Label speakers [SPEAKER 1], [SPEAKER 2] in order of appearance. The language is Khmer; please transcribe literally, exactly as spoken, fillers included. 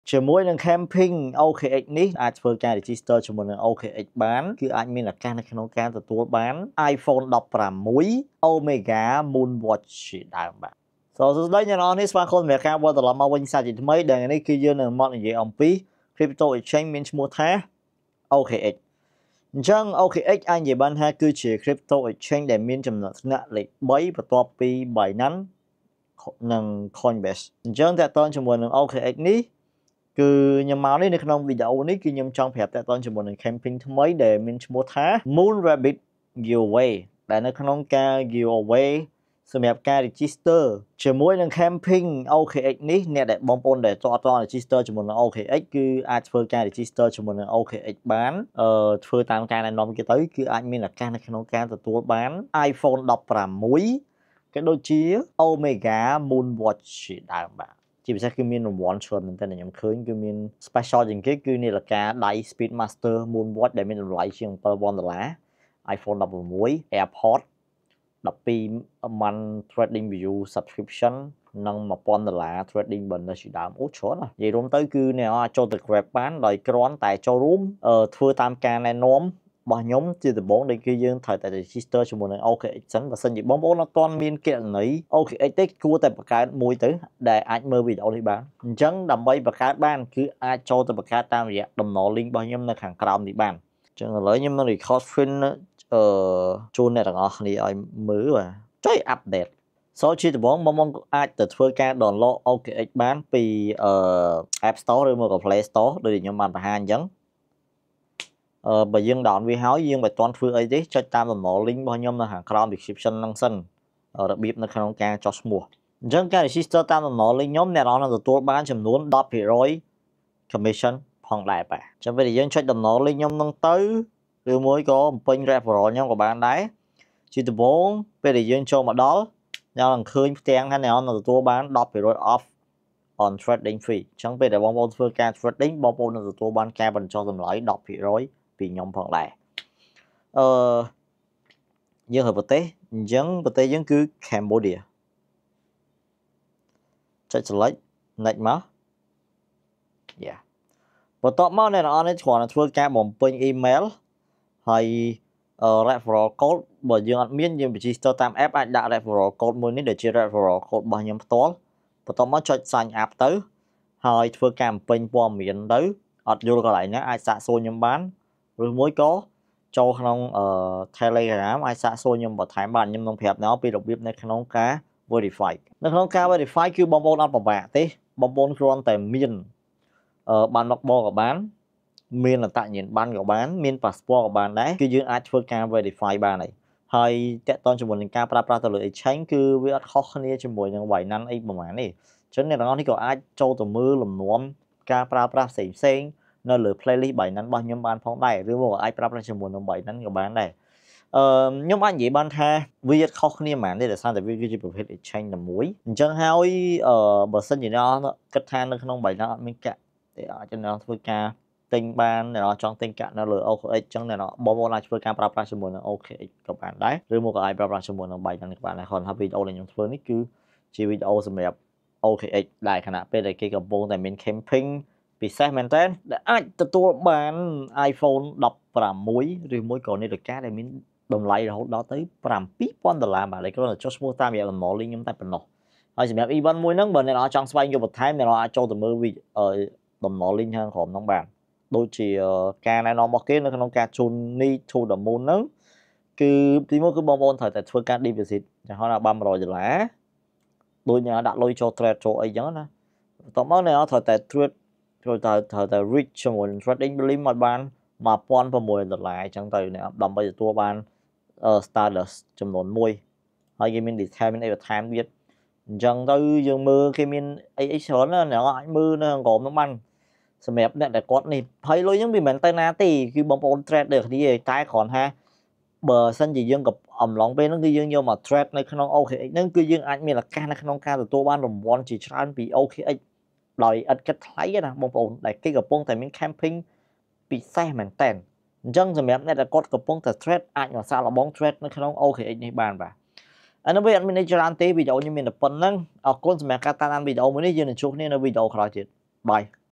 [SPEAKER 1] ជាមួយនឹង camping អូ ខេ เอ็กซ์ នេះអាចធ្វើការ register ជាមួយនឹង អូ ខេ เอ็กซ์ បានគឺអាចមានឱកាសនៅក្នុងការទទួលបាន iPhone ដប់ប្រាំមួយ Omega Moonwatch ជាដើមបាទ So សួស្តីអ្នកនរនេះស្វាគមន៍សម្រាប់ការវិលត្រឡប់មកវិញសាជាថ្មីដែលថ្ងៃនេះគឺយើងនឹងមកនិយាយអំពី crypto exchange មានឈ្មោះថា អូ ខេ เอ็กซ์ អញ្ចឹង អូ ខេ เอ็กซ์ អាចនិយាយបានថាគឺជា crypto exchange ដែលមានចំណាត់ថ្នាក់លេខ3បន្ទាប់ពី Binance និង Coinbase អញ្ចឹងតើតើជាមួយនឹង អូ ខេ เอ็กซ์ នេះគឺខ្ញុំមកនេះនៅក្នុងវីដេអូនេះគឺខ្ញុំចង់ប្រាប់តើតើជាមួយនឹង camping ថ្មីដែលមានឈ្មោះថា Moon Rabbit Giveaway ដែលនៅក្នុងការ giveaway សម្រាប់ការ register ជាមួយនឹង camping អូ ខេ เอ็กซ์ នេះអ្នកដែលបងប្អូនដែលអត់ទាន់ register ជាមួយនឹង អូ ខេ เอ็กซ์ គឺអាចធ្វើការ register ជាមួយនឹង អូ ខេ เอ็กซ์ បានអឺធ្វើតាមការណែនាំគេទៅគឺអាចមានឱកាសនៅក្នុងការទទួលបាន iPhone ដប់ប្រាំមួយក៏ដូចជា Omega Moonwatch ជាដើមបាទជាពិសេសគឺមានរង្វាន់ច្រើនមែនទែនខ្ញុំឃើញគឺមាន special ជាងគេគឺនាឡិកាដៃ Speedmaster Moonwatch ដែលមានតម្លៃជាងseven thousandដុល្លារ iPhone ដប់ប្រាំមួយ AirPods twelve month trading view subscription និងone thousandដុល្លារ trading bonus ជាដើមអូច្រើនណាស់និយាយរួមទៅគឺអ្នកអាចចូលទៅ Grab បានដោយគ្រាន់តែចូលរួមធ្វើតាមការណែនាំរបស់ខ្ញុំជាដំបូងដែលគឺយើងត្រូវតែ register ជាមួយនឹង អូ ខេ เอ็กซ์ សិនបើសិនជាបងប្អូនអត់ទាន់មានគណនី អូ ខេ เอ็กซ์ ទេគួរតែបង្កើតមួយទៅដែលអាចមើលវីដេអូនេះបានអញ្ចឹងដើម្បីបង្កើតបានគឺអាចចូលទៅបង្កើតតាមរយៈតំណ link របស់ខ្ញុំនៅខាងក្រោមនេះបានអញ្ចឹងឥឡូវខ្ញុំនឹង record screen អឺជូនអ្នកទាំងអស់គ្នាឲ្យមើលបាទចុច update so ជាដំបូងបងប្អូនអាចទៅធ្វើការ download អូ ខេ เอ็กซ์ បានពីអឺ App Store ឬមកក៏ Play Store ដូចខ្ញុំបានបង្ហាញអញ្ចឹងអឺបើយើង down វាហើយយើងមិនទាន់ធ្វើអីទេចុចតាមតំណ link របស់ខ្ញុំនៅខាងក្រោម description ហ្នឹងសិនរបៀបនៅក្នុងការចុះឈ្មោះអញ្ចឹងការ register តាមតំណ link ខ្ញុំអ្នកនរនឹងទទួលបានចំនួនten percent commission ផងដែរបាទអញ្ចឹងពេលដែលយើងចុចតំណ link ខ្ញុំហ្នឹងទៅឬមួយក៏បំពេញ referral ខ្ញុំក៏បានដែរជាដំបូងពេលដែលយើងចូលមកដល់អ្នកនឹងឃើញផ្ទាំងថាអ្នកនឹងទទួលបានten percent off on trading fee អញ្ចឹងពេលដែលបងប្អូនធ្វើការ trading បងប្អូននឹងទទួលបានការបញ្ចុះតម្លៃten percent ពីខ្ញុំផងដែរអឺយើងទៅប្រទេសអញ្ចឹងប្រទេសយើងគឺ Cambodia ចុច select next មក yeah បន្ទាប់មកអ្នកនរនេះគ្រាន់តែធ្វើការបំពេញ email ហើយ referral code បើយើងអត់មានយើង register តាម app អាចដាក់ referral code មួយនេះដែលជា referral code របស់ខ្ញុំផ្ទាល់បន្ទាប់មកចុច sign up ទៅហើយធ្វើការបំពេញព័ត៌មានទៅអត់យល់កន្លែងណាអាចសាកសួរខ្ញុំបានឬមួយក៏ចូលក្នុង Telegram អាចសាកសួរខ្ញុំបន្ថែមបានខ្ញុំនឹងប្រាប់អ្នកពីរបៀបនៅក្នុងការ verify នៅក្នុងការ verify គឺបងប្អូនអត់ពិបាកទេបងប្អូនគ្រាន់តែមានអឺបានមកបក៏បានមានអត្តសញ្ញាណប័ណ្ណក៏បានមាន passport ក៏បានដែរគឺយើងអាចធ្វើការ verify បានហើយហើយតកតងជាមួយនឹងការប្រើប្រាស់ទៅលើ exchange គឺវាអត់ខុសគ្នាជាមួយនឹង Binance អីប្រហែលទេអញ្ចឹងអ្នកទាំងអស់នេះក៏អាចចូលទៅមើលលំនាំការប្រើប្រាស់ផ្សេងផ្សេងនៅលើ playlist Binance របស់ខ្ញុំបានផងដែរឬមកអាចប្រើប្រាស់ជាមួយនឹង Binance ក៏បានដែរអឺខ្ញុំអាចនិយាយបានថាវាអត់ខុសគ្នាហ្មងទេដោយសារតែវាគឺជាប្រភេទ exchange តែមួយអញ្ចឹងហើយអឺបើសិនជាអ្នកគិតថានៅក្នុង Binance អត់មានកាក់ទេអាចអ្នកធ្វើការទិញបានអ្នកចង់ទិញកាក់នៅលើ អូ ខេ เอ็กซ์ អញ្ចឹងអ្នកបងប្អូនអាចធ្វើការប្រើប្រាស់ជាមួយនឹង អូ ខេ เอ็กซ์ ក៏បានដែរឬមកក៏អាចប្រើប្រាស់ជាមួយនឹង Binance ក៏បានដែរគាត់ថាវីដេអូដែលខ្ញុំធ្វើនេះគឺជាវីដេអូសម្រាប់ អូ ខេ เอ็กซ์ ដែរខណៈពេលដែលគេកំពុងតែមាន camping ពិសេសមែនតើដែលអាចទទួលបាន iPhone ដប់ប្រាំមួយឬមួយក៏នាឡិកាដែលមានតម្លៃរហូតដល់ទៅseven thousandដុល្លារបាទលេខគ្រាន់តែចុះឈ្មោះតាមរយៈតំណ link ខ្ញុំតែប៉ុណ្ណោះហើយសម្រាប់ event មួយហ្នឹងបើអ្នកនរចង់ស្វែងយល់បន្ថែមអ្នកនរអាចចូលទៅមើលវីតំណ link ខាងក្រោមហ្នឹងបានដូចជាការណែនាំរបស់គេនៅក្នុងការជូន Need to the Moon ហ្នឹងគឺទីមួយគឺបងប្អូនត្រូវតែធ្វើការ deposit ចំហបានone hundredដុល្លារដូចអ្នកដាក់លុយចូល trade ចូលអីចឹងណាបន្ទាប់មកអ្នកត្រូវតែ trade ត្រូវតែត្រូវតែ reach ជាមួយ trading limit មកបានone thousand six hundredដុល្លារអញ្ចឹងទៅអ្នកដើម្បីទទួលបាន status ចំនួនមួយហើយគេមាន detail មានអីបន្ថែមទៀតអញ្ចឹងទៅយើងមើលគេមានអីអីច្រើនណាអ្នកអាចមើលនៅខាងក្រោមនោះបានសម្រាប់អ្នកដែលគាត់នេះហើយលុយហ្នឹងវាមិនមែនទៅណាទេគឺបងប្អូន trade ដូចគ្នាតែគ្រាន់ថាបើសិនជាយើងក៏អំឡុងពេលហ្នឹងគឺយើងយកមក trade នៅក្នុង អូ ខេ เอ็กซ์ ហ្នឹងគឺយើងអាចមានឱកាសនៅក្នុងការទទួលបានរង្វាន់ជាច្រើនពី អូ ខេ เอ็กซ์ ដោយឥតគិតថ្លៃណាបងប្អូនដែលគេកំពុងតែមាន camping ពិសេសមែនតើអញ្ចឹងសម្រាប់អ្នកដែលគាត់កំពុងតែ trade អាចមកសាកល្បង trade នៅក្នុង អូ ខេ เอ็กซ์ នេះបានបាទអានោះវាអត់មានអីច្រើនទេវីដេអូខ្ញុំមានតែប៉ុណ្្នឹងអរគុណសម្រាប់ការតាមដានវីដេអូមួយនេះយើងនឹងជួបគ្នានៅវីដេអូក្រោយទៀតបាយ